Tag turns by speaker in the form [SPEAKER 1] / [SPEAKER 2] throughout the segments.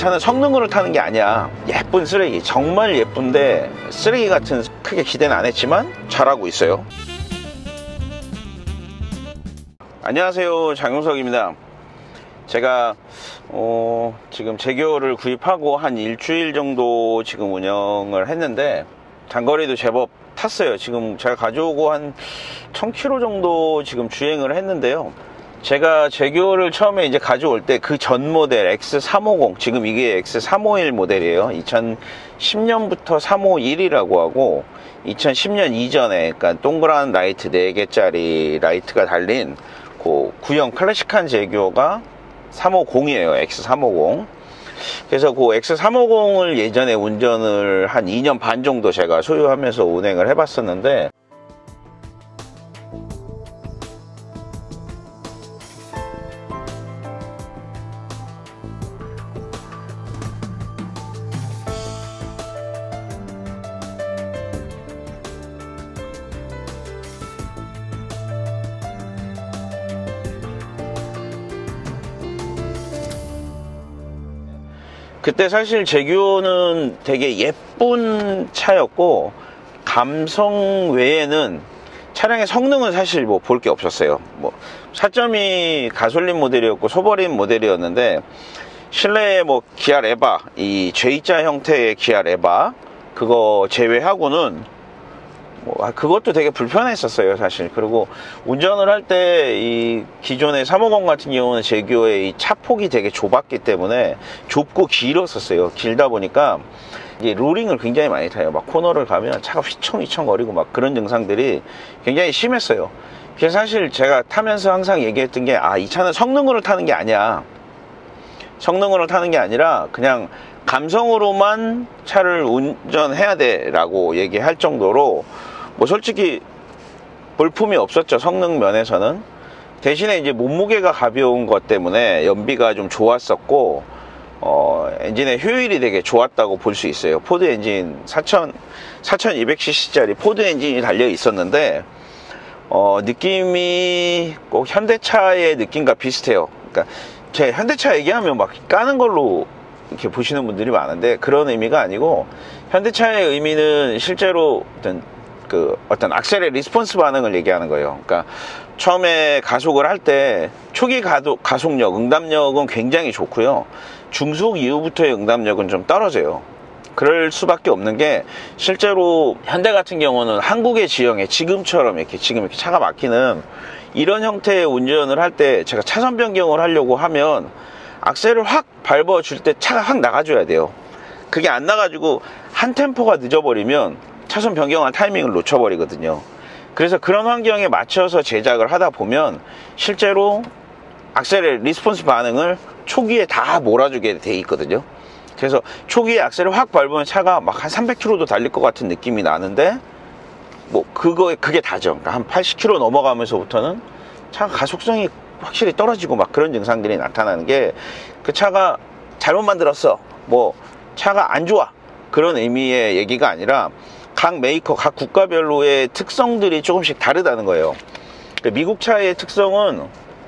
[SPEAKER 1] 차는 성능으로 타는 게 아니야. 예쁜 쓰레기, 정말 예쁜데 쓰레기 같은, 크게 기대는 안 했지만 잘하고 있어요. 안녕하세요, 장용석입니다. 제가 지금 제규어를 구입하고 한 일주일 정도 지금 운영을 했는데 장거리도 제법 탔어요. 지금 제가 가져오고 한 1000km 정도 지금 주행을 했는데요. 제가 제규어를 처음에 이제 가져올 때 그 전 모델 X350, 지금 이게 X351 모델이에요. 2010년부터 351이라고 하고 2010년 이전에, 그러니까 동그란 라이트 4개짜리 라이트가 달린 그 구형 클래식한 제규어가 350이에요. X350. 그래서 그 X350을 예전에 운전을 한 2년 반 정도 제가 소유하면서 운행을 해봤었는데, 그때 사실 제규어는 되게 예쁜 차였고 감성 외에는 차량의 성능은 사실 뭐 볼 게 없었어요. 뭐 4.2 가솔린 모델이었고 소버린 모델이었는데, 실내에 뭐 기아 레바, 이 J자 형태의 기아 레바 그거 제외하고는 뭐 그것도 되게 불편했었어요, 사실. 그리고 운전을 할 때 이 기존의 350 같은 경우는 제규어의 이 차폭이 되게 좁았기 때문에 좁고 길었었어요. 길다 보니까 이제 로링을 굉장히 많이 타요. 막 코너를 가면 차가 휘청휘청 거리고 막 그런 증상들이 굉장히 심했어요. 그래서 사실 제가 타면서 항상 얘기했던 게, 이 차는 성능으로 타는 게 아니야. 성능으로 타는 게 아니라 그냥 감성으로만 차를 운전해야 돼 라고 얘기할 정도로 뭐 솔직히 볼품이 없었죠, 성능 면에서는. 대신에 이제 몸무게가 가벼운 것 때문에 연비가 좀 좋았었고, 엔진의 효율이 되게 좋았다고 볼 수 있어요. 포드 엔진 4200cc짜리 포드 엔진이 달려 있었는데 느낌이 꼭 현대차의 느낌과 비슷해요. 그러니까 제 현대차 얘기하면 막 까는 걸로 이렇게 보시는 분들이 많은데, 그런 의미가 아니고, 현대차의 의미는 실제로 어떤 악셀의 리스폰스 반응을 얘기하는 거예요. 그러니까 처음에 가속을 할 때 초기 가속력, 응답력은 굉장히 좋고요. 중속 이후부터의 응답력은 좀 떨어져요. 그럴 수밖에 없는 게, 실제로 현대 같은 경우는 한국의 지형에 지금처럼 지금 이렇게 차가 막히는 이런 형태의 운전을 할 때 제가 차선 변경을 하려고 하면 악셀을 확 밟아줄 때 차가 확 나가줘야 돼요. 그게 안 나가지고 한 템포가 늦어버리면 차선 변경할 타이밍을 놓쳐버리거든요. 그래서 그런 환경에 맞춰서 제작을 하다 보면 실제로 악셀의 리스폰스 반응을 초기에 다 몰아주게 돼 있거든요. 그래서 초기에 악셀을 확 밟으면 차가 막 한 300km도 달릴 것 같은 느낌이 나는데, 뭐 그게 다죠. 그러니까 한 80km 넘어가면서부터는 차가 가속성이 확실히 떨어지고 막 그런 증상들이 나타나는 게, 그 차가 잘못 만들었어, 뭐 차가 안 좋아, 그런 의미의 얘기가 아니라 각 메이커, 각 국가별로의 특성들이 조금씩 다르다는 거예요. 미국 차의 특성은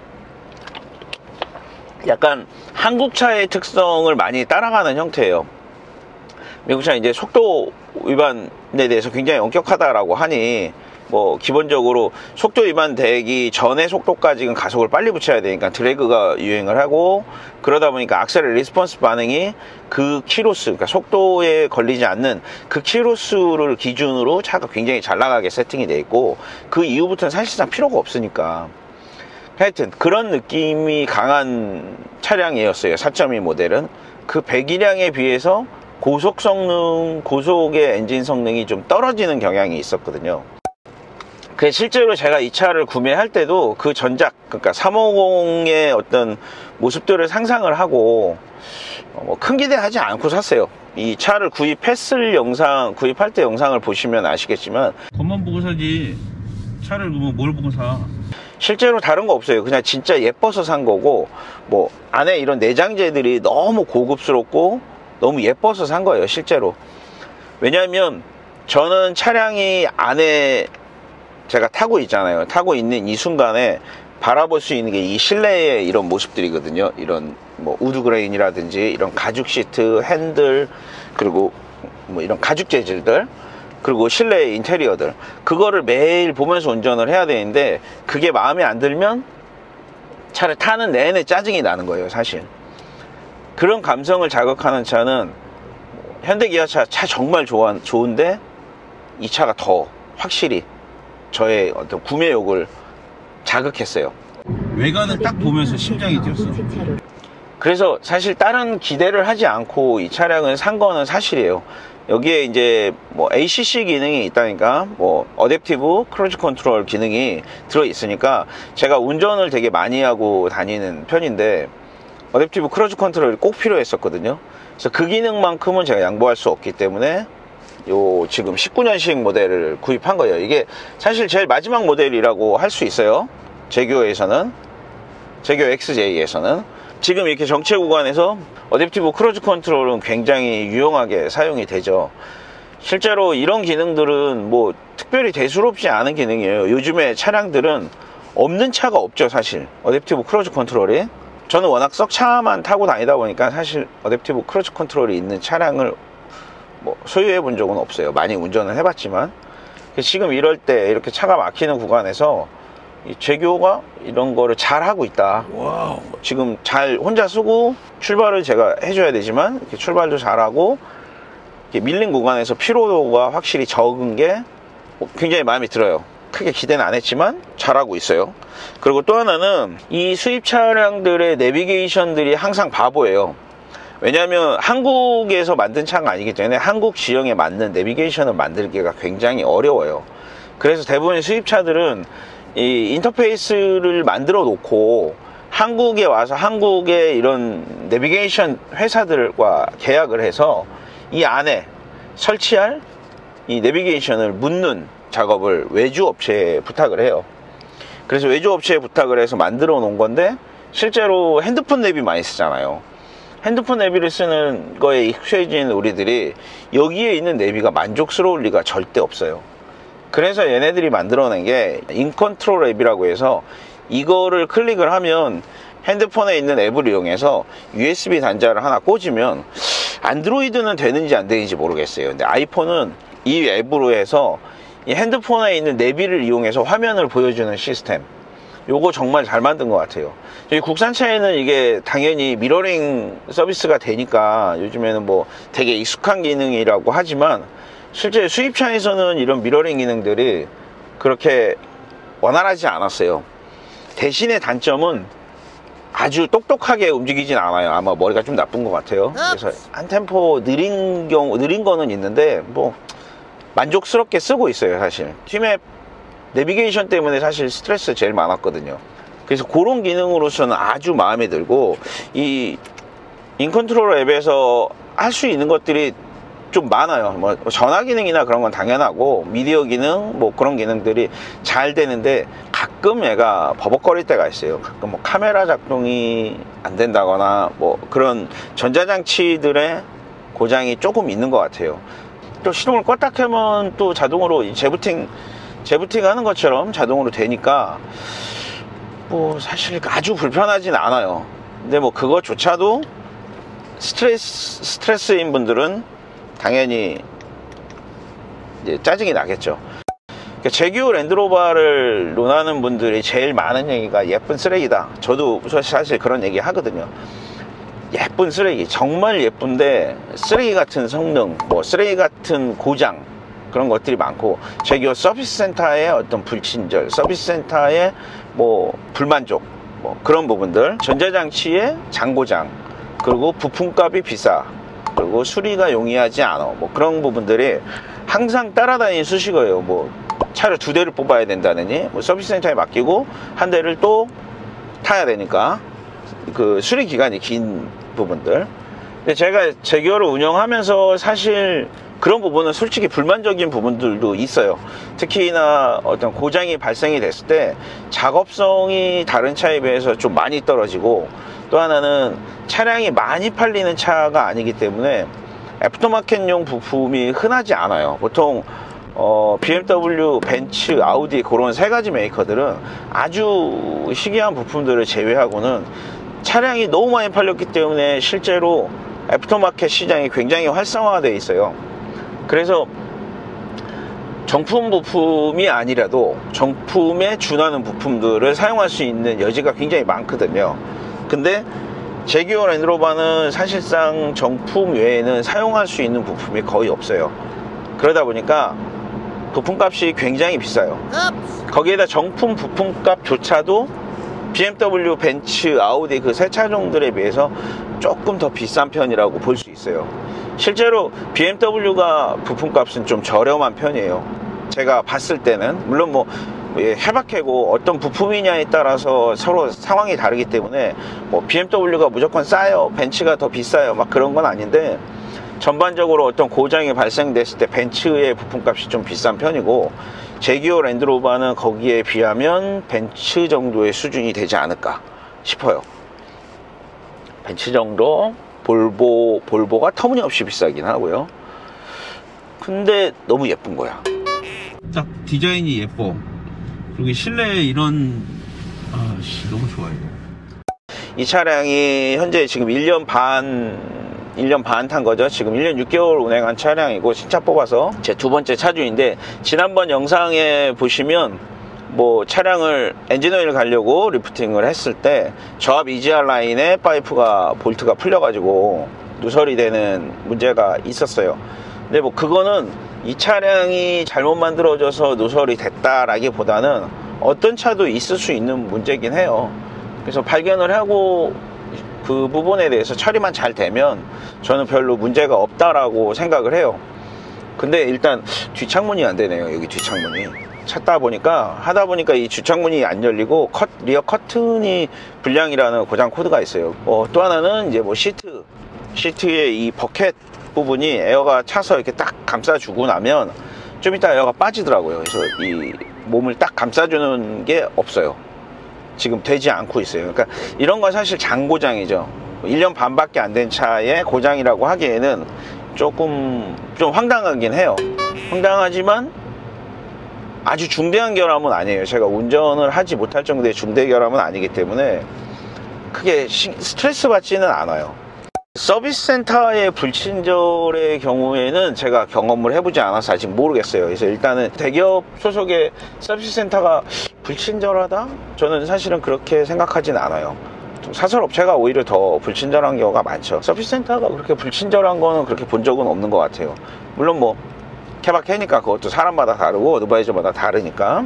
[SPEAKER 1] 약간 한국 차의 특성을 많이 따라가는 형태예요. 미국 차는 이제 속도 위반에 대해서 굉장히 엄격하다라고 하니, 뭐 기본적으로 속도 위반 되기 전에 속도까지는 가속을 빨리 붙여야 되니까 드래그가 유행을 하고, 그러다 보니까 악셀의 리스폰스 반응이 그 키로수, 그러니까 속도에 걸리지 않는 그 키로수를 기준으로 차가 굉장히 잘 나가게 세팅이 돼 있고, 그 이후부터는 사실상 필요가 없으니까. 하여튼 그런 느낌이 강한 차량이었어요, 4.2 모델은. 그 배기량에 비해서 고속 성능, 고속의 엔진 성능이 좀 떨어지는 경향이 있었거든요. 실제로 제가 이 차를 구매할 때도 그 전작, 그러니까 350의 어떤 모습들을 상상을 하고 큰 기대하지 않고 샀어요. 이 차를 구입할 때 영상을 보시면 아시겠지만, 겉만 보고 사지 차를 뭘 보고 사. 실제로 다른 거 없어요. 그냥 진짜 예뻐서 산 거고, 뭐 안에 이런 내장재들이 너무 고급스럽고 너무 예뻐서 산 거예요, 실제로. 왜냐하면 저는 차량이 안에 제가 타고 있잖아요. 타고 있는 이 순간에 바라볼 수 있는 게 이 실내의 이런 모습들이거든요. 이런 뭐 우드그레인이라든지 이런 가죽 시트, 핸들, 그리고 뭐 이런 가죽 재질들, 그리고 실내 인테리어들, 그거를 매일 보면서 운전을 해야 되는데 그게 마음에 안 들면 차를 타는 내내 짜증이 나는 거예요, 사실. 그런 감성을 자극하는 차는 현대기아차 차 정말 좋은데 이 차가 더 확실히 저의 어떤 구매욕을 자극했어요. 외관을 딱 보면서 심장이 뛰었어. 그래서 사실 다른 기대를 하지 않고 이 차량을 산 거는 사실이에요. 여기에 이제 뭐 ACC 기능이 있다니까, 뭐 어댑티브 크루즈 컨트롤 기능이 들어 있으니까 제가 운전을 되게 많이 하고 다니는 편인데 어댑티브 크루즈 컨트롤이 꼭 필요했었거든요. 그래서 그 기능만큼은 제가 양보할 수 없기 때문에 요 지금 19년식 모델을 구입한 거예요. 이게 사실 제일 마지막 모델이라고 할 수 있어요. 제규어에서는, 제규어 XJ에서는. 지금 이렇게 정체 구간에서 어댑티브 크루즈 컨트롤은 굉장히 유용하게 사용이 되죠. 실제로 이런 기능들은 뭐 특별히 대수롭지 않은 기능이에요. 요즘에 차량들은 없는 차가 없죠, 사실. 어댑티브 크루즈 컨트롤이. 저는 워낙 썩 차만 타고 다니다 보니까 사실 어댑티브 크루즈 컨트롤이 있는 차량을 뭐 소유해 본 적은 없어요. 많이 운전을 해봤지만. 지금 이럴 때 이렇게 차가 막히는 구간에서 이 제규어가 이런 거를 잘 하고 있다. 와우. 지금 잘 혼자 쓰고 출발을 제가 해줘야 되지만 이렇게 출발도 잘하고 이렇게 밀린 구간에서 피로도가 확실히 적은 게 굉장히 마음에 들어요. 크게 기대는 안 했지만 잘하고 있어요. 그리고 또 하나는 이 수입 차량들의 내비게이션들이 항상 바보예요. 왜냐하면 한국에서 만든 차가 아니기 때문에 한국 지형에 맞는 내비게이션을 만들기가 굉장히 어려워요. 그래서 대부분의 수입차들은 이 인터페이스를 만들어 놓고 한국에 와서 한국의 이런 내비게이션 회사들과 계약을 해서 이 안에 설치할 이 내비게이션을 묻는 작업을 외주 업체에 부탁을 해요. 그래서 외주 업체에 부탁을 해서 만들어 놓은 건데 실제로 핸드폰 내비 많이 쓰잖아요. 핸드폰 내비를 쓰는 거에 익숙해진 우리들이 여기에 있는 내비가 만족스러울 리가 절대 없어요. 그래서 얘네들이 만들어낸 게 인컨트롤 앱이라고 해서 이거를 클릭을 하면 핸드폰에 있는 앱을 이용해서 USB 단자를 하나 꽂으면 안드로이드는 되는지 안 되는지 모르겠어요. 근데 아이폰은 이 앱으로 해서 이 핸드폰에 있는 내비를 이용해서 화면을 보여주는 시스템, 요거 정말 잘 만든 것 같아요. 저희 국산차에는 이게 당연히 미러링 서비스가 되니까 요즘에는 뭐 되게 익숙한 기능이라고 하지만 실제 수입차에서는 이런 미러링 기능들이 그렇게 원활하지 않았어요. 대신에 단점은 아주 똑똑하게 움직이진 않아요. 아마 머리가 좀 나쁜 것 같아요. 그래서 한 템포 느린 거는 있는데 뭐 만족스럽게 쓰고 있어요. 사실 T맵 내비게이션 때문에 사실 스트레스 제일 많았거든요. 그래서 그런 기능으로서는 아주 마음에 들고, 이 인컨트롤 앱에서 할 수 있는 것들이 좀 많아요. 뭐 전화 기능이나 그런 건 당연하고 미디어 기능 뭐 그런 기능들이 잘 되는데 가끔 얘가 버벅거릴 때가 있어요. 가끔 뭐 카메라 작동이 안 된다거나 뭐 그런 전자장치들의 고장이 조금 있는 것 같아요. 또 시동을 껐다 켜면 또 자동으로 재부팅 하는 것처럼 자동으로 되니까 뭐 사실 아주 불편하진 않아요. 근데 뭐 그것조차도 스트레스인 분들은 당연히 이제 짜증이 나겠죠. 그러니까 제규어 랜드로버를 논하는 분들이 제일 많은 얘기가 예쁜 쓰레기다. 저도 사실 그런 얘기 하거든요. 예쁜 쓰레기, 정말 예쁜데 쓰레기 같은 성능, 뭐 쓰레기 같은 고장, 그런 것들이 많고, 제규어 서비스 센터의 어떤 불친절, 서비스 센터의 뭐 불만족, 뭐 그런 부분들, 전자장치의 장고장, 그리고 부품값이 비싸, 그리고 수리가 용이하지 않아, 뭐 그런 부분들이 항상 따라다니는 수식어예요. 뭐 차를 2대를 뽑아야 된다느니, 뭐 서비스 센터에 맡기고 한 대를 또 타야 되니까 그 수리 기간이 긴 부분들. 근데 제가 제규어를 운영하면서 사실 그런 부분은 솔직히 불만적인 부분들도 있어요. 특히나 어떤 고장이 발생이 됐을 때 작업성이 다른 차에 비해서 좀 많이 떨어지고, 또 하나는 차량이 많이 팔리는 차가 아니기 때문에 애프터마켓용 부품이 흔하지 않아요. 보통 BMW, 벤츠, 아우디 그런 세 가지 메이커들은 아주 희귀한 부품들을 제외하고는 차량이 너무 많이 팔렸기 때문에 실제로 애프터마켓 시장이 굉장히 활성화되어 있어요. 그래서 정품 부품이 아니라도 정품에 준하는 부품들을 사용할 수 있는 여지가 굉장히 많거든요. 근데 제규어 랜드로버는 사실상 정품 외에는 사용할 수 있는 부품이 거의 없어요. 그러다 보니까 부품값이 굉장히 비싸요. 거기에다 정품 부품값조차도 BMW, 벤츠, 아우디 그 세 차종들에 비해서 조금 더 비싼 편이라고 볼 수 있어요. 실제로 BMW가 부품값은 좀 저렴한 편이에요. 제가 봤을 때는. 물론 뭐 해박하고 어떤 부품이냐에 따라서 서로 상황이 다르기 때문에 뭐 BMW가 무조건 싸요, 벤츠가 더 비싸요, 막 그런 건 아닌데, 전반적으로 어떤 고장이 발생됐을 때 벤츠의 부품값이 좀 비싼 편이고, 제규어 랜드로버는 거기에 비하면 벤츠 정도의 수준이 되지 않을까 싶어요. 벤츠 정도, 볼보가 터무니없이 비싸긴 하고요. 근데 너무 예쁜 거야. 딱 디자인이 예뻐. 그리고 실내에 이런 너무 좋아요. 이 차량이 현재 지금 1년 반 탄 거죠. 지금 1년 6개월 운행한 차량이고 신차 뽑아서 제 두 번째 차주인데, 지난번 영상에 보시면 뭐 차량을 엔진오일 가려고 리프팅을 했을 때 저압 EGR 라인에 파이프가 볼트가 풀려가지고 누설이 되는 문제가 있었어요. 근데 뭐 그거는 이 차량이 잘못 만들어져서 누설이 됐다라기보다는 어떤 차도 있을 수 있는 문제긴 해요. 그래서 발견을 하고 그 부분에 대해서 처리만 잘 되면 저는 별로 문제가 없다라고 생각을 해요. 근데 일단 뒷창문이 안 되네요. 여기 뒷창문이 하다 보니까 이 뒷창문이 안 열리고 리어 커튼이 불량이라는 고장 코드가 있어요. 또 하나는 이제 뭐 시트의 이 버켓 부분이 에어가 차서 이렇게 딱 감싸주고 나면 좀 이따 에어가 빠지더라고요. 그래서 이 몸을 딱 감싸주는 게 없어요. 지금 되지 않고 있어요. 그러니까 이런 건 사실 장고장이죠. 1년 반밖에 안 된 차의 고장이라고 하기에는 조금 좀 황당하긴 해요. 황당하지만 아주 중대한 결함은 아니에요. 제가 운전을 하지 못할 정도의 중대 결함은 아니기 때문에 크게 스트레스 받지는 않아요. 서비스 센터의 불친절의 경우에는 제가 경험을 해보지 않아서 아직 모르겠어요. 그래서 일단은 대기업 소속의 서비스 센터가 불친절하다? 저는 사실은 그렇게 생각하진 않아요. 사설업체가 오히려 더 불친절한 경우가 많죠. 서비스 센터가 그렇게 불친절한 거는 그렇게 본 적은 없는 것 같아요. 물론 뭐 케바케니까 그것도 사람마다 다르고 어드바이저마다 다르니까.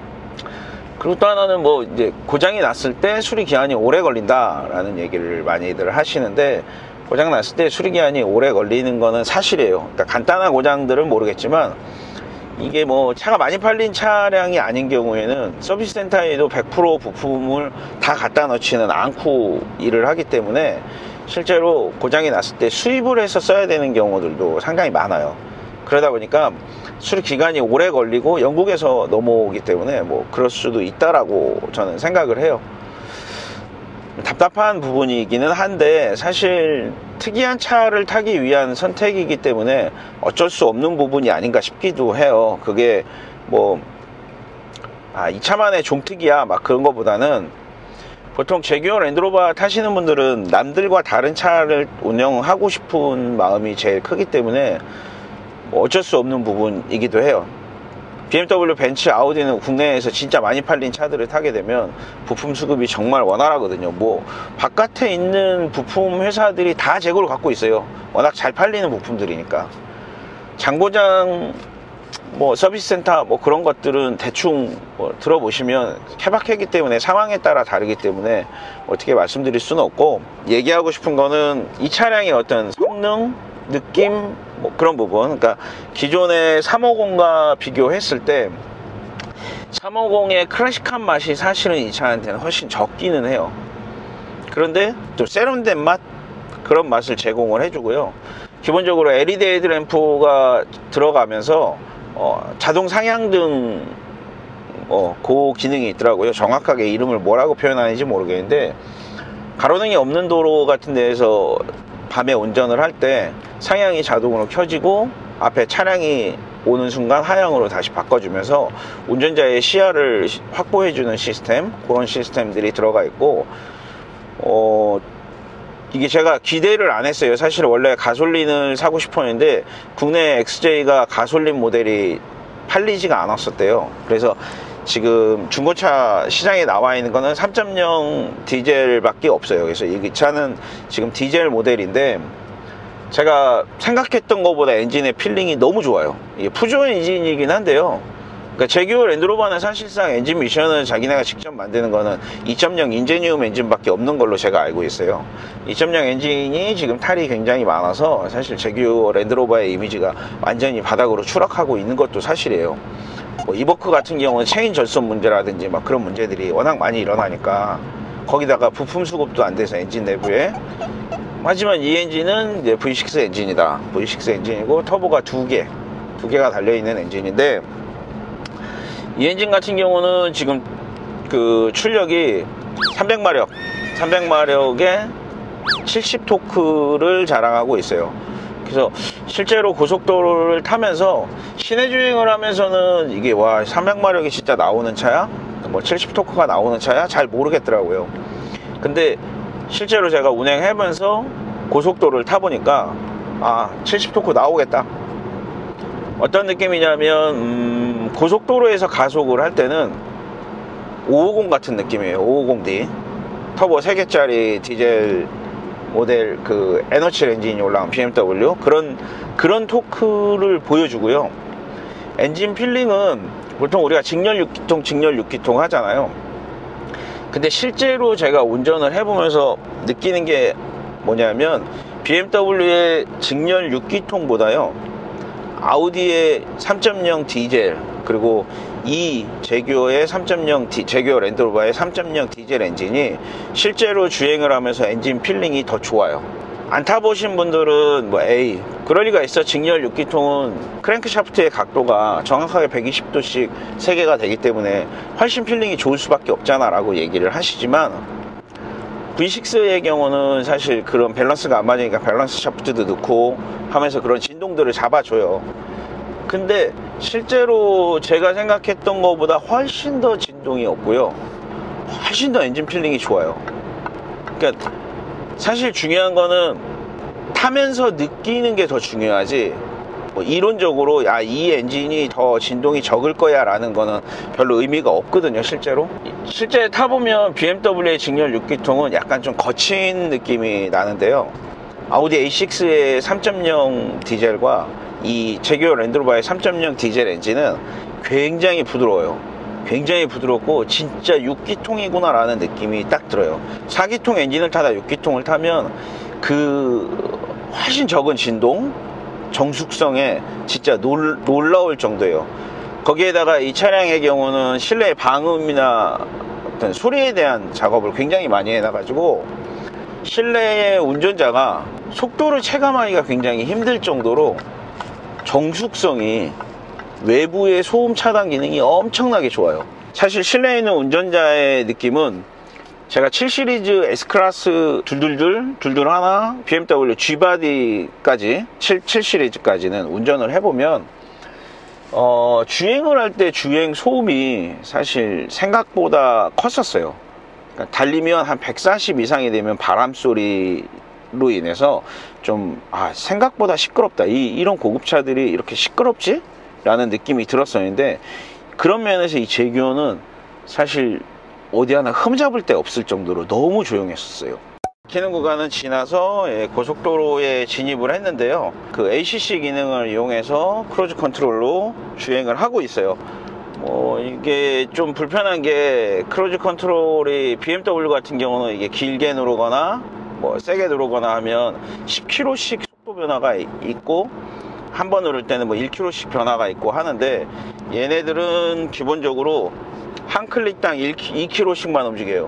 [SPEAKER 1] 그리고 또 하나는 뭐 이제 고장이 났을 때 수리 기한이 오래 걸린다라는 얘기를 많이들 하시는데, 고장 났을 때 수리 기한이 오래 걸리는 거는 사실이에요. 그러니까 간단한 고장들은 모르겠지만 이게 뭐 차가 많이 팔린 차량이 아닌 경우에는 서비스 센터에도 100% 부품을 다 갖다 놓지는 않고 일을 하기 때문에 실제로 고장이 났을 때 수입을 해서 써야 되는 경우들도 상당히 많아요. 그러다 보니까 수리 기간이 오래 걸리고 영국에서 넘어오기 때문에 뭐 그럴 수도 있다라고 저는 생각을 해요. 답답한 부분이기는 한데 사실 특이한 차를 타기 위한 선택이기 때문에 어쩔 수 없는 부분이 아닌가 싶기도 해요. 그게 뭐 이 차만의 종특이야 막 그런 것보다는, 보통 제규어 랜드로버 타시는 분들은 남들과 다른 차를 운영하고 싶은 마음이 제일 크기 때문에 뭐 어쩔 수 없는 부분이기도 해요. BMW, 벤츠, 아우디는 국내에서 진짜 많이 팔린 차들을 타게 되면 부품 수급이 정말 원활하거든요. 뭐 바깥에 있는 부품 회사들이 다 재고를 갖고 있어요. 워낙 잘 팔리는 부품들이니까. 장고장 뭐 서비스 센터 뭐 그런 것들은 대충 뭐 들어보시면 케바케이기 때문에 상황에 따라 다르기 때문에 어떻게 말씀드릴 수는 없고, 얘기하고 싶은 거는 이 차량의 어떤 성능, 느낌 뭐 그런 부분, 그러니까 기존의 350과 비교했을 때 350의 클래식한 맛이 사실은 이 차한테는 훨씬 적기는 해요. 그런데 또 세련된 맛, 그런 맛을 제공을 해주고요. 기본적으로 LED 헤드램프가 들어가면서 자동 상향등 그 기능이 있더라고요. 정확하게 이름을 뭐라고 표현하는지 모르겠는데, 가로등이 없는 도로 같은 데에서 밤에 운전을 할 때 상향이 자동으로 켜지고 앞에 차량이 오는 순간 하향으로 다시 바꿔주면서 운전자의 시야를 확보해주는 시스템, 그런 시스템들이 들어가 있고, 이게 제가 기대를 안 했어요. 사실 원래 가솔린을 사고 싶었는데 국내 XJ가 가솔린 모델이 팔리지가 않았었대요. 그래서 지금 중고차 시장에 나와 있는 거는 3.0 디젤밖에 없어요. 그래서 이 차는 지금 디젤 모델인데 제가 생각했던 것보다 엔진의 필링이 너무 좋아요. 이게 푸조 엔진이긴 한데요. 그러니까 제규어 랜드로버는 사실상 엔진 미션을 자기네가 직접 만드는 거는 2.0 인제니움 엔진밖에 없는 걸로 제가 알고 있어요. 2.0 엔진이 지금 탈이 굉장히 많아서 사실 제규어 랜드로버의 이미지가 완전히 바닥으로 추락하고 있는 것도 사실이에요. 뭐 이버크 같은 경우는 체인 절손 문제라든지 막 그런 문제들이 워낙 많이 일어나니까, 거기다가 부품 수급도 안 돼서 엔진 내부에. 하지만 이 엔진은 이제 V6 엔진이다. V6 엔진이고 터보가 두 개가 달려있는 엔진인데, 이 엔진 같은 경우는 지금 그 출력이 300마력에 70토크를 자랑하고 있어요. 그래서 실제로 고속도로를 타면서 시내 주행을 하면서는 이게 와 300마력이 진짜 나오는 차야? 뭐 70토크가 나오는 차야? 잘 모르겠더라고요. 근데 실제로 제가 운행하면서 고속도로를 타보니까 아 70토크 나오겠다. 어떤 느낌이냐면 고속도로에서 가속을 할 때는 550 같은 느낌이에요. 550D 터보 3개짜리 디젤 모델 그 N57 엔진이 올라간 BMW 그런 토크를 보여주고요. 엔진 필링은 보통 우리가 직렬 6기통 하잖아요. 근데 실제로 제가 운전을 해보면서 느끼는 게 뭐냐면 BMW의 직렬 6기통보다요 아우디의 3.0 디젤, 그리고 이 제규어의 3.0 제규어 랜드로버의 3.0 디젤 엔진이 실제로 주행을 하면서 엔진 필링이 더 좋아요. 안 타보신 분들은 뭐 에이 그럴 리가 있어, 직렬 6기통은 크랭크샤프트의 각도가 정확하게 120도씩 3개가 되기 때문에 훨씬 필링이 좋을 수밖에 없잖아 라고 얘기를 하시지만, V6의 경우는 사실 그런 밸런스가 안 맞으니까 밸런스 샤프트도 넣고 하면서 그런 진동들을 잡아줘요. 근데 실제로 제가 생각했던 것보다 훨씬 더 진동이 없고요, 훨씬 더 엔진 필링이 좋아요. 그러니까 사실 중요한 거는 타면서 느끼는 게 더 중요하지, 뭐 이론적으로 야 이 엔진이 더 진동이 적을 거야 라는 거는 별로 의미가 없거든요. 실제 타보면 BMW의 직렬 6기통은 약간 좀 거친 느낌이 나는데요, 아우디 A6의 3.0 디젤과 이 제규어 랜드로버의 3.0 디젤 엔진은 굉장히 부드러워요. 굉장히 부드럽고 진짜 6기통이구나 라는 느낌이 딱 들어요. 4기통 엔진을 타다 6기통을 타면 그 훨씬 적은 진동, 정숙성에 진짜 놀라울 정도예요. 거기에다가 이 차량의 경우는 실내 방음이나 어떤 소리에 대한 작업을 굉장히 많이 해놔가지고 실내의 운전자가 속도를 체감하기가 굉장히 힘들 정도로 정숙성이, 외부의 소음 차단 기능이 엄청나게 좋아요. 사실 실내에 있는 운전자의 느낌은 제가 7시리즈 S클래스 둘둘 하나, BMW G바디까지 7시리즈까지는 운전을 해보면 주행을 할 때 주행 소음이 사실 생각보다 컸었어요. 그러니까 달리면 한 140 이상이 되면 바람 소리로 인해서 좀 생각보다 시끄럽다, 이런 고급차들이 이렇게 시끄럽지? 라는 느낌이 들었었는데, 그런 면에서 이 제규어는 사실 어디 하나 흠잡을 데 없을 정도로 너무 조용했었어요. 막히는 구간은 지나서 고속도로에 진입을 했는데요, 그 ACC 기능을 이용해서 크루즈 컨트롤로 주행을 하고 있어요. 이게 좀 불편한 게, 크루즈 컨트롤이 BMW 같은 경우는 이게 길게 누르거나 뭐 세게 누르거나 하면 10km씩 속도 변화가 있고, 한 번 누를 때는 뭐 1km씩 변화가 있고 하는데, 얘네들은 기본적으로 한 클릭당 2km씩만 움직여요.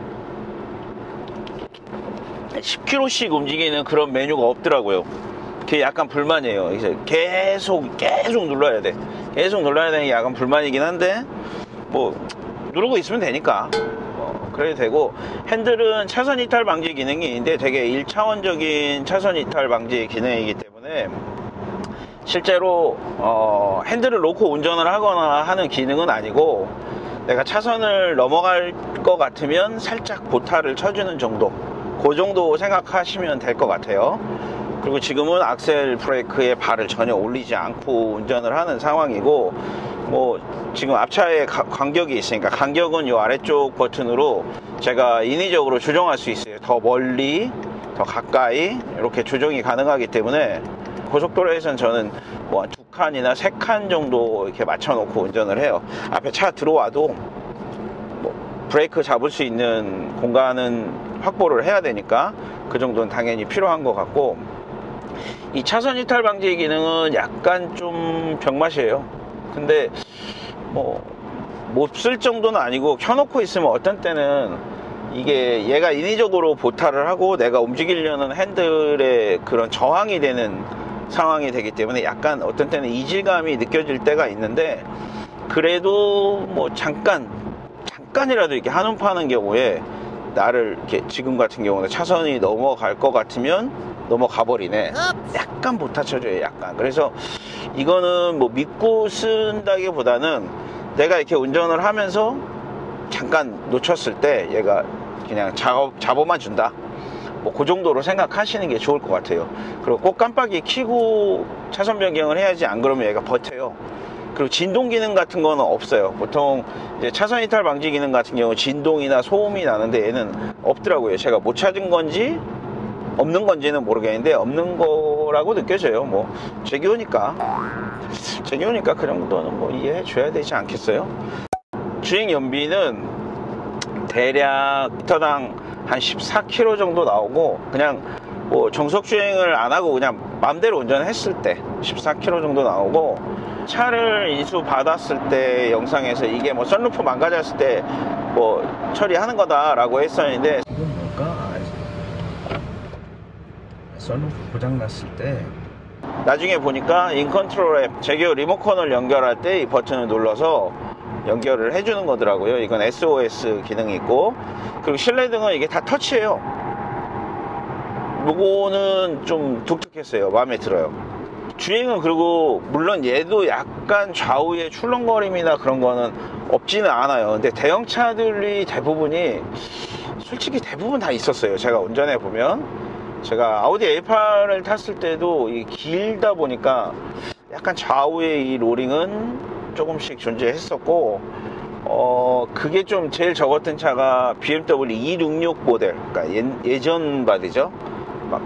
[SPEAKER 1] 10km씩 움직이는 그런 메뉴가 없더라고요. 그게 약간 불만이에요. 계속 눌러야 돼. 계속 눌러야 되는 게 약간 불만이긴 한데, 뭐 누르고 있으면 되니까 그래도 되고, 핸들은 차선 이탈 방지 기능이 있는데 되게 1차원적인 차선 이탈 방지 기능이기 때문에 실제로 핸들을 놓고 운전을 하거나 하는 기능은 아니고, 내가 차선을 넘어갈 것 같으면 살짝 보타를 쳐주는 정도, 그 정도 생각하시면 될 것 같아요. 그리고 지금은 악셀 브레이크에 발을 전혀 올리지 않고 운전을 하는 상황이고, 뭐 지금 앞차에 간격이 있으니까, 간격은 이 아래쪽 버튼으로 제가 인위적으로 조정할 수 있어요. 더 멀리, 더 가까이 이렇게 조정이 가능하기 때문에 고속도로에선 저는 뭐 2칸이나 3칸 정도 이렇게 맞춰 놓고 운전을 해요. 앞에 차 들어와도 뭐 브레이크 잡을 수 있는 공간은 확보를 해야 되니까 그 정도는 당연히 필요한 것 같고, 이 차선 이탈 방지 기능은 약간 좀 병맛이에요. 근데 뭐 못 쓸 정도는 아니고, 켜놓고 있으면 어떤 때는 이게 얘가 인위적으로 보타를 하고 내가 움직이려는 핸들에 그런 저항이 되는 상황이 되기 때문에 약간 어떤 때는 이질감이 느껴질 때가 있는데, 그래도 뭐 잠깐이라도 이렇게 한눈 파는 경우에 나를 이렇게, 지금 같은 경우는 차선이 넘어갈 것 같으면 넘어가 버리네, 약간 보타쳐줘요, 약간. 그래서 이거는 뭐 믿고 쓴다기보다는 내가 이렇게 운전을 하면서 잠깐 놓쳤을 때 얘가 그냥 잡아만 준다, 뭐 그 정도로 생각하시는 게 좋을 것 같아요. 그리고 꼭 깜빡이 켜고 차선 변경을 해야지, 안 그러면 얘가 버텨요. 그리고 진동 기능 같은 거는 없어요. 보통 이제 차선 이탈 방지 기능 같은 경우 진동이나 소음이 나는데 얘는 없더라고요. 제가 못 찾은 건지 없는 건지는 모르겠는데 없는 거라고 느껴져요. 뭐 제 기호니까 그 정도는 뭐 이해해 줘야 되지 않겠어요? 주행 연비는 대략 리터당 한 14km 정도 나오고, 그냥 뭐 정속 주행을 안 하고 그냥 마음대로 운전했을 때 14km 정도 나오고, 차를 인수 받았을 때 영상에서 이게 뭐 선루프 망가졌을 때 뭐 처리하는 거다 라고 했었는데, 이건 뭘까? 선루프 고장났을 때 나중에 보니까 인컨트롤 앱, 제기어 리모컨을 연결할 때 이 버튼을 눌러서 연결을 해주는 거더라고요. 이건 SOS 기능이 있고, 그리고 실내등은 이게 다 터치예요. 요거는 좀 독특했어요. 마음에 들어요. 주행은, 그리고 물론 얘도 약간 좌우에 출렁거림이나 그런 거는 없지는 않아요. 근데 대형차들이 대부분이, 솔직히 대부분 다 있었어요. 제가 운전해 보면, 제가 아우디 A8을 탔을 때도 이 길다 보니까 약간 좌우의 이 로링은 조금씩 존재했었고, 그게 좀 제일 적었던 차가 BMW 266 모델, 그러니까 예전 바디죠. 막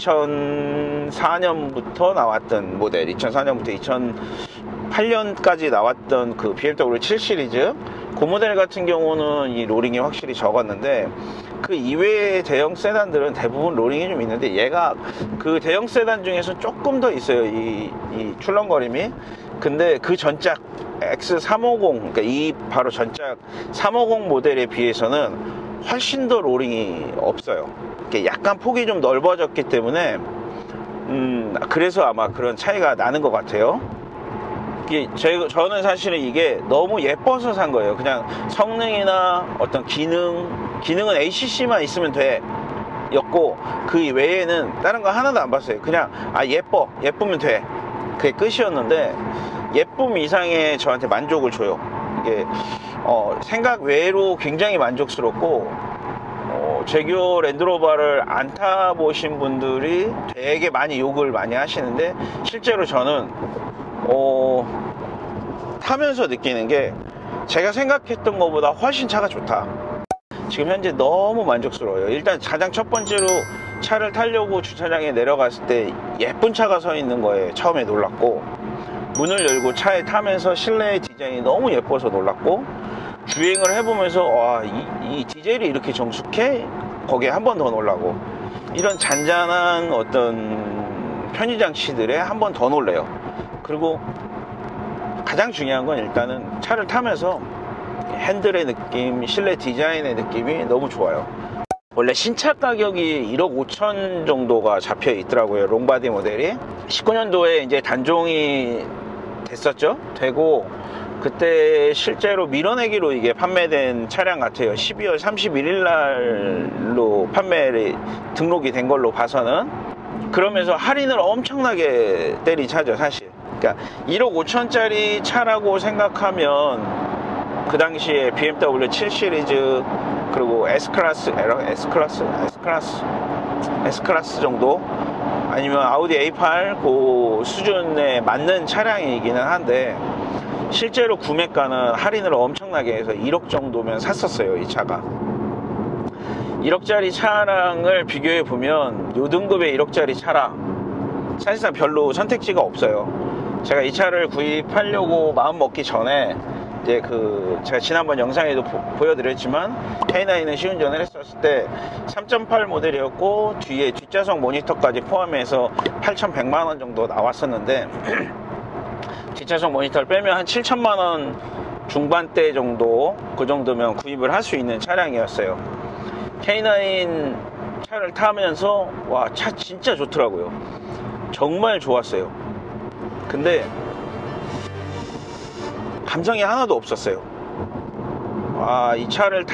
[SPEAKER 1] 2004년부터 나왔던 모델, 2004년부터 2008년까지 나왔던 그 BMW 7 시리즈, 그 모델 같은 경우는 이 로링이 확실히 적었는데, 그 이외의 대형 세단들은 대부분 로링이 좀 있는데, 얘가 그 대형 세단 중에서 조금 더 있어요, 이 출렁거림이. 근데 그 전작 X350, 그러니까 이 바로 전작 350 모델에 비해서는 훨씬 더 로링이 없어요. 약간 폭이 좀 넓어졌기 때문에 그래서 아마 그런 차이가 나는 것 같아요. 저는 사실은 이게 너무 예뻐서 산 거예요. 그냥 성능이나 어떤 기능은 ACC만 있으면 돼 였고, 그 외에는 다른 거 하나도 안 봤어요. 그냥 예쁘면 돼, 그게 끝이었는데, 예쁨 이상의 저한테 만족을 줘요. 이게 생각 외로 굉장히 만족스럽고, 제규어 랜드로버를 안 타보신 분들이 되게 많이 욕을 많이 하시는데, 실제로 저는 타면서 느끼는 게 제가 생각했던 것보다 훨씬 차가 좋다. 지금 현재 너무 만족스러워요. 일단 가장 첫 번째로 차를 타려고 주차장에 내려갔을 때 예쁜 차가 서 있는 거에 처음에 놀랐고, 문을 열고 차에 타면서 실내 디자인이 너무 예뻐서 놀랐고, 주행을 해보면서 와, 이 디젤이 이렇게 정숙해? 거기에 한 번 더 놀라고, 이런 잔잔한 어떤 편의장치들에 한 번 더 놀래요. 그리고 가장 중요한 건 일단은 차를 타면서 핸들의 느낌, 실내 디자인의 느낌이 너무 좋아요. 원래 신차 가격이 1억 5천 정도가 잡혀 있더라고요, 롱바디 모델이. 19년도에 이제 단종이 됐었죠. 되고 그때 실제로 밀어내기로 이게 판매된 차량 같아요. 12월 31일 날로 판매를 등록이 된 걸로 봐서는. 그러면서 할인을 엄청나게 때리차죠, 사실. 그러니까 1억 5천짜리 차라고 생각하면 그 당시에 BMW 7 시리즈 그리고 S클래스 정도 아니면 아우디 A8 그 수준에 맞는 차량이기는 한데 실제로 구매가는 할인을 엄청나게 해서 1억 정도면 샀었어요. 이 차가 1억짜리 차량을 비교해 보면 요 등급의 1억짜리 차랑 사실상 별로 선택지가 없어요. 제가 이 차를 구입하려고 마음 먹기 전에 이제 제가 지난번 영상에도 보여드렸지만 K9은 시운전을 했었을 때 3.8 모델이었고 뒤에 뒷좌석 모니터까지 포함해서 8,100만원 정도 나왔었는데 뒷좌석 모니터를 빼면 한 7천만원 중반대 정도, 그 정도면 구입을 할 수 있는 차량이었어요. K9 차를 타면서 와, 차 진짜 좋더라고요. 정말 좋았어요. 근데 감성이 하나도 없었어요. 아, 이 차를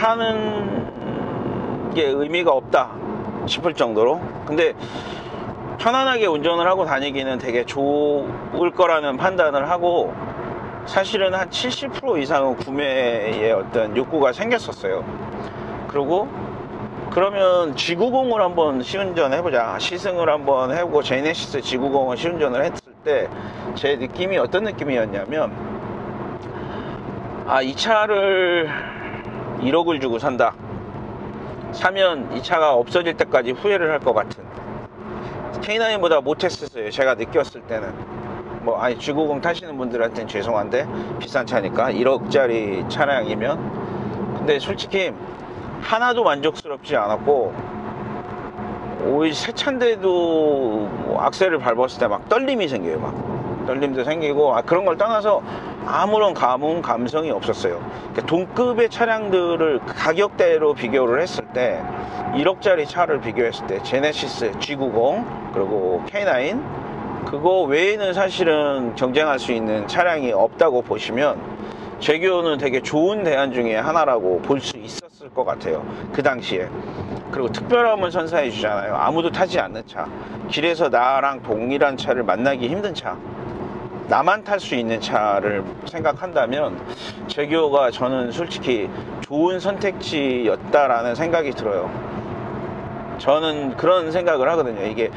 [SPEAKER 1] 타는 게 의미가 없다 싶을 정도로. 근데 편안하게 운전을 하고 다니기는 되게 좋을 거라는 판단을 하고 사실은 한 70% 이상은 구매의 어떤 욕구가 생겼었어요. 그리고 그러면 G90을 한번 시운전해보자, 시승을 한번 해보고 제네시스 G90을 시운전을 했을 때 제 느낌이 어떤 느낌이었냐면, 아, 이 차를 1억을 주고 산다, 사면 이 차가 없어질 때까지 후회를 할 것 같은, K9보다 못했었어요. 제가 느꼈을 때는. 아니 G90 타시는 분들한테는 죄송한데 비싼 차니까 1억짜리 차량이면. 근데 솔직히 하나도 만족스럽지 않았고, 오히려 새 차인데도 악셀을 밟았을 때 막 떨림이 생겨요. 막 떨림도 생기고, 그런 걸 떠나서 아무런 감성이 없었어요. 그러니까 동급의 차량들을 가격대로 비교를 했을 때 1억짜리 차를 비교했을 때 제네시스 G90 그리고 K9 그거 외에는 사실은 경쟁할 수 있는 차량이 없다고 보시면 제규어는 되게 좋은 대안 중에 하나라고 볼 수 있었을 것 같아요, 그 당시에. 그리고 특별함을 선사해 주잖아요. 아무도 타지 않는 차, 길에서 나랑 동일한 차를 만나기 힘든 차, 나만 탈 수 있는 차를 생각한다면 제규어가 저는 솔직히 좋은 선택지였다라는 생각이 들어요. 저는 그런 생각을 하거든요. 이게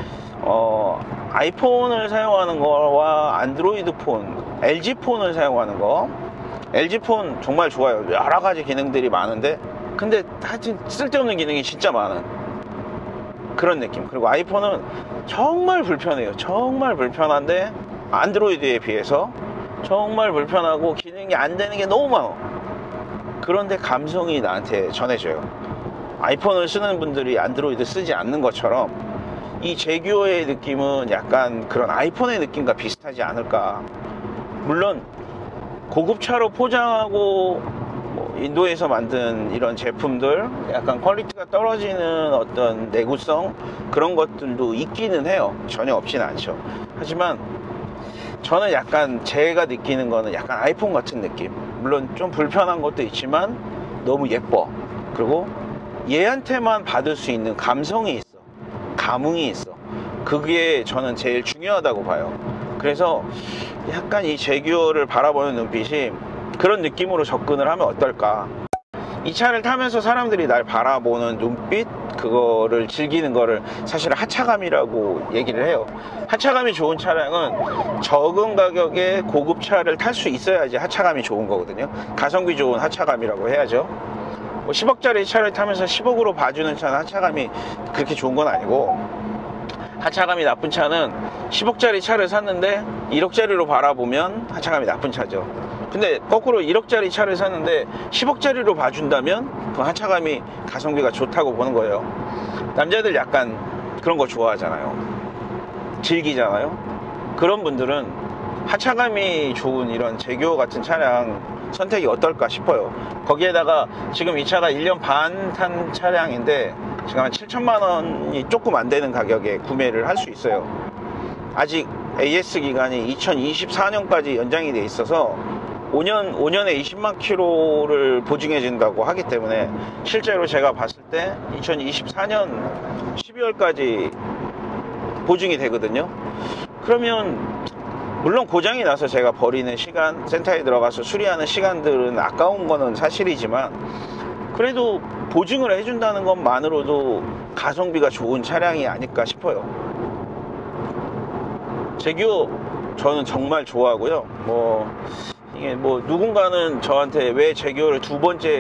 [SPEAKER 1] 아이폰을 사용하는 거와 안드로이드 폰, LG 폰을 사용하는 거, LG 폰 정말 좋아요. 여러 가지 기능들이 많은데 근데 하여튼 쓸데없는 기능이 진짜 많은 그런 느낌. 그리고 아이폰은 정말 불편해요. 정말 불편한데 안드로이드에 비해서 정말 불편하고 기능이 안 되는 게 너무 많아. 그런데 감성이 나한테 전해져요. 아이폰을 쓰는 분들이 안드로이드 쓰지 않는 것처럼 이 제규어의 느낌은 약간 그런 아이폰의 느낌과 비슷하지 않을까. 물론 고급차로 포장하고 인도에서 만든 이런 제품들 약간 퀄리티가 떨어지는 어떤 내구성 그런 것들도 있기는 해요. 전혀 없지는 않죠. 하지만 저는 약간 제가 느끼는 거는 약간 아이폰 같은 느낌. 물론 좀 불편한 것도 있지만 너무 예뻐. 그리고 얘한테만 받을 수 있는 감성이 있어, 감흥이 있어. 그게 저는 제일 중요하다고 봐요. 그래서 약간 이 제규어를 바라보는 눈빛이 그런 느낌으로 접근을 하면 어떨까. 이 차를 타면서 사람들이 날 바라보는 눈빛, 그거를 즐기는 거를 사실 하차감이라고 얘기를 해요. 하차감이 좋은 차량은 적은 가격에 고급차를 탈 수 있어야지 하차감이 좋은 거거든요. 가성비 좋은 하차감이라고 해야죠. 10억짜리 차를 타면서 10억으로 봐주는 차는 하차감이 그렇게 좋은 건 아니고, 하차감이 나쁜 차는 10억짜리 차를 샀는데 1억짜리로 바라보면 하차감이 나쁜 차죠. 근데 거꾸로 1억짜리 차를 샀는데 10억짜리로 봐준다면 그 하차감이 가성비가 좋다고 보는 거예요. 남자들 약간 그런 거 좋아하잖아요. 즐기잖아요. 그런 분들은 하차감이 좋은 이런 제규어 같은 차량 선택이 어떨까 싶어요. 거기에다가 지금 이 차가 1년 반 탄 차량인데 지금 한 7천만 원이 조금 안 되는 가격에 구매를 할 수 있어요. 아직 AS 기간이 2024년까지 연장이 돼 있어서 5년에 20만 킬로를 보증해 준다고 하기 때문에 실제로 제가 봤을 때 2024년 12월까지 보증이 되거든요. 그러면 물론 고장이 나서 제가 버리는 시간, 센터에 들어가서 수리하는 시간들은 아까운 거는 사실이지만 그래도 보증을 해준다는 것만으로도 가성비가 좋은 차량이 아닐까 싶어요. 제규어 저는 정말 좋아하고요. 이게 누군가는 저한테 왜 제규어를 두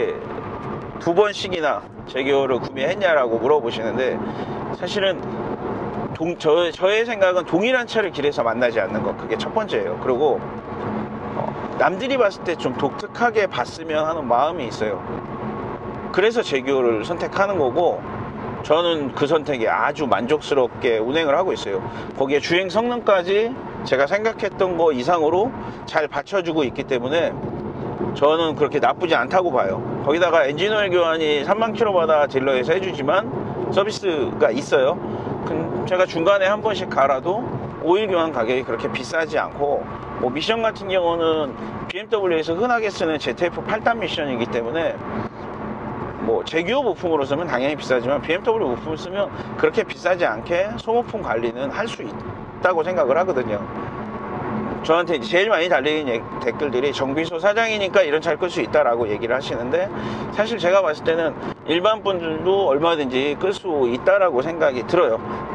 [SPEAKER 1] 번씩이나 제규어를 구매했냐라고 물어보시는데, 사실은 저의 생각은 동일한 차를 길에서 만나지 않는 것, 그게 첫 번째예요. 그리고 남들이 봤을 때 좀 독특하게 봤으면 하는 마음이 있어요. 그래서 제규어를 선택하는 거고, 저는 그 선택에 아주 만족스럽게 운행을 하고 있어요. 거기에 주행 성능까지 제가 생각했던 거 이상으로 잘 받쳐주고 있기 때문에 저는 그렇게 나쁘지 않다고 봐요. 거기다가 엔진오일 교환이 3만 킬로마다 딜러에서 해주지만 서비스가 있어요. 제가 중간에 한 번씩 갈아도 오일 교환 가격이 그렇게 비싸지 않고, 미션 같은 경우는 BMW에서 흔하게 쓰는 ZF 8단 미션이기 때문에 제규어 부품으로 쓰면 당연히 비싸지만 BMW 부품을 쓰면 그렇게 비싸지 않게 소모품 관리는 할 수 있다고 생각을 하거든요. 저한테 제일 많이 달리는 댓글들이 정비소 사장이니까 이런 차를 끌 수 있다라고 얘기를 하시는데, 사실 제가 봤을 때는 일반 분들도 얼마든지 끌 수 있다라고 생각이 들어요.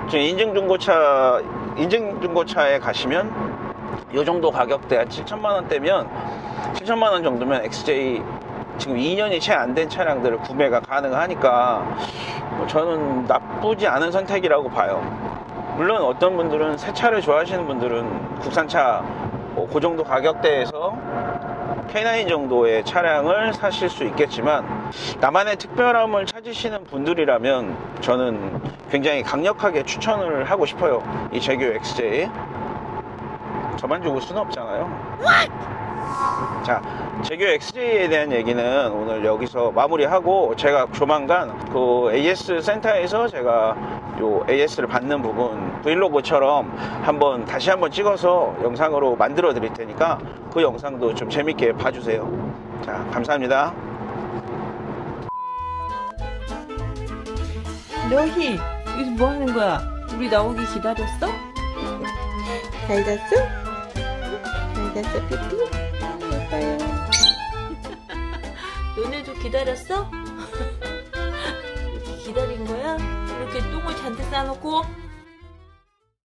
[SPEAKER 1] 인증중고차에 가시면 이 정도 가격대 한 7천만 원대면 7천만 원 정도면 XJ 지금 2년이 채 안 된 차량들을 구매가 가능하니까 저는 나쁘지 않은 선택이라고 봐요. 물론 어떤 분들은 새 차를 좋아하시는 분들은 국산차 그 정도 가격대에서 K9 정도의 차량을 사실 수 있겠지만, 나만의 특별함을 찾으시는 분들이라면 저는 굉장히 강력하게 추천을 하고 싶어요. 이 제규어 XJ. 저만 죽을 수는 없잖아요. 자, 제규어 XJ에 대한 얘기는 오늘 여기서 마무리하고, 제가 조만간 그 AS 센터에서 제가 요 AS를 받는 부분 브이로그처럼 다시 한번 찍어서 영상으로 만들어 드릴 테니까 그 영상도 좀 재밌게 봐주세요. 자, 감사합니다.
[SPEAKER 2] 너희 여기서 뭐 하는 거야? 우리 나오기 기다렸어?
[SPEAKER 3] 잘 잤어? 잘 잤어, 삐삐? 예뻐요.
[SPEAKER 2] 너네도 기다렸어? 이렇게 기다린 거야? 이렇게 똥을 잔뜩 싸놓고?